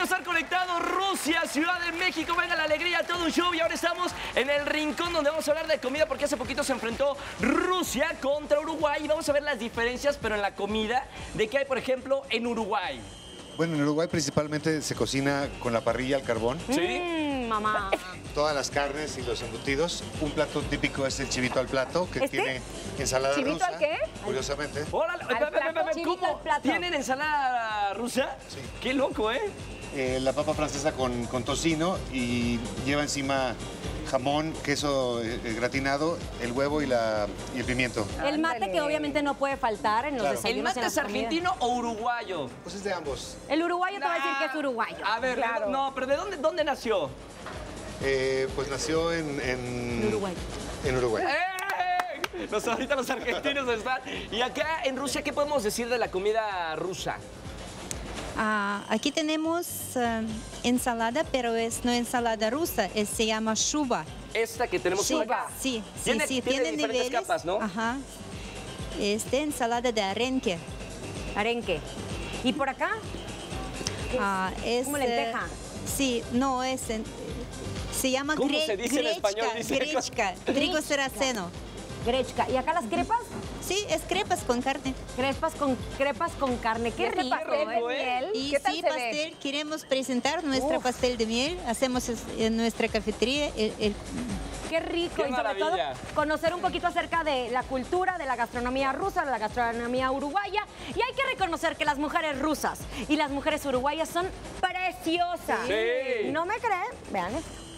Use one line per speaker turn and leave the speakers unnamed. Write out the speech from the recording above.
estar conectados. Rusia, Ciudad de México, venga la alegría, todo un show. Y ahora estamos en el rincón donde vamos a hablar de comida, porque hace poquito se enfrentó Rusia contra Uruguay. Y vamos a ver las diferencias, pero en la comida, de qué hay, por ejemplo, en Uruguay.
Bueno, en Uruguay principalmente se cocina con la parrilla al carbón.
¿Sí?
Mamá.
Todas las carnes y los embutidos. Un plato típico es el chivito al plato, que tiene ensalada
¿Chivito
rusa.
al qué?
Curiosamente.
Órale,
chivito al
¿cómo?
plato.
¿Tienen ensalada rusa?
Sí.
Qué loco, ¿eh?
La papa francesa con tocino y lleva encima jamón, queso gratinado, el huevo y el pimiento.
El mate que obviamente no puede faltar en los
Claro.
¿El
desayunos.
mate
en
es
las comidas.
argentino o uruguayo?
Pues es de ambos.
El uruguayo te va a decir que es uruguayo.
A ver,
Claro.
no, pero ¿de dónde nació?
Pues nació en
Uruguay.
En Uruguay.
¡Eh! Ahorita los argentinos están. Y acá en Rusia, ¿qué podemos decir de la comida rusa?
Aquí tenemos ensalada, pero no ensalada rusa, se llama shuba.
Esta que tenemos
Sí,
por acá.
sí,
Tiene
tiene
diferentes
niveles.
capas, ¿no?
Ajá. Ensalada de arenque.
Arenque. ¿Y por acá?
Es
¿Como lenteja?
Sí, no, se llama
¿Cómo se dice en español? Dice
grechka, trigo sarraceno.
Grechka. ¿Y acá las crepas?
Sí, es crepas con carne.
Crepas con carne. Qué rico,
pastel de
miel.
Y
¿Qué tal
sí,
se ve?
pastel, queremos presentar nuestro
Uf.
pastel de miel. Hacemos en nuestra cafetería
Qué rico.
Qué
y sobre todo
maravilla.
conocer un poquito acerca de la cultura, de la gastronomía rusa, de la gastronomía uruguaya. Y hay que reconocer que las mujeres rusas y las mujeres uruguayas son preciosas.
Sí.
¿No me creen? Vean esto.